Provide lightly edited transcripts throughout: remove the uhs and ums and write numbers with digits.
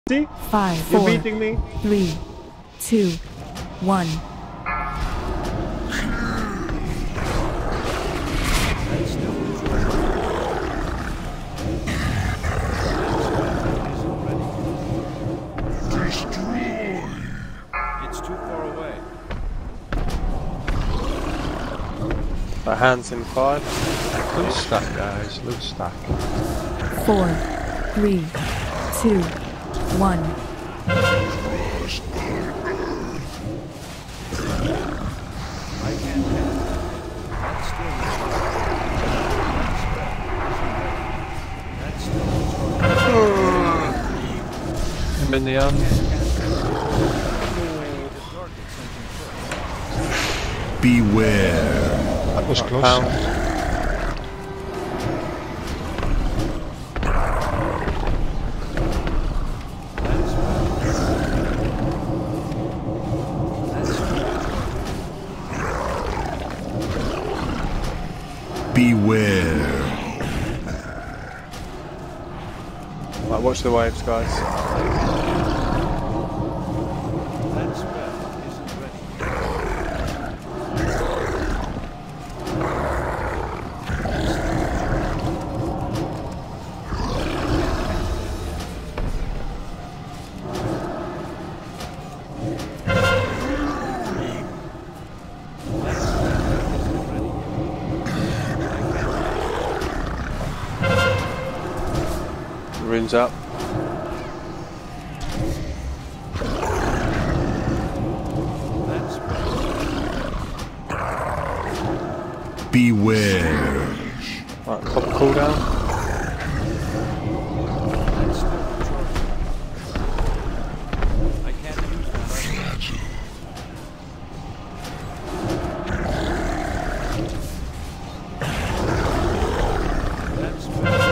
See? 5, You're 4, beating me. 3, 2, 1. It's too far away. My hands in 5. Loose stack, guys. Loose stack. 4, 3, 2, 1. I can't get it. That's still That's still I'm in the end. Beware. That was close. Pound. Beware. Right, watch the waves, guys. That spell isn't ready. Runes up. That spell Beware. Right, pop a cooldown. That's still charging. I can't use that. That spell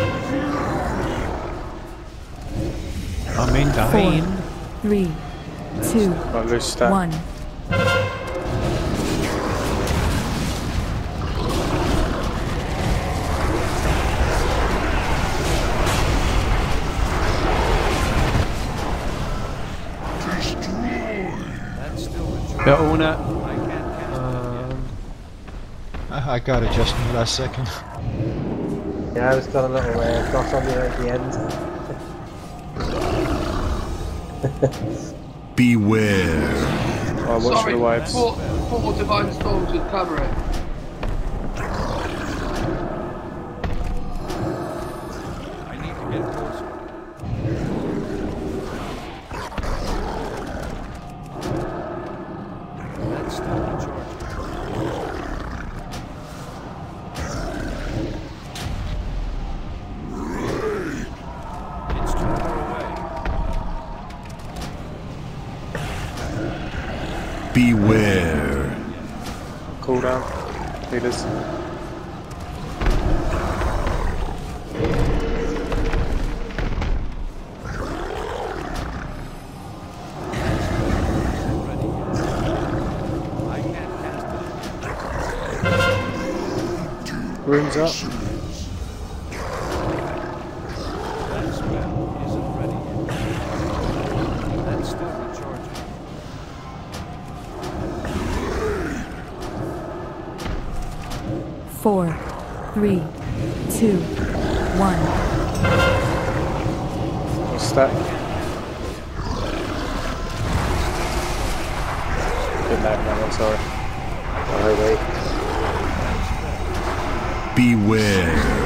I'm in 4, dying. 3, 2, Right, loose stack. 1. That's still the charge. Yeah, own it. I can't cast I got it just in the last second. Yeah, I was got a little dot on you at the end. Beware. Right, watch Sorry, the waves. four divine storms would cover it. I need to get closer. That's still the charge. It's too far away. Beware. Cooldown. Leaders. I can't cast it. Runes up. That spell isn't ready yet. That's still recharging. 4, 3, 2, 1. Stack. Good night, man. I'm sorry. Oh, wait. Beware.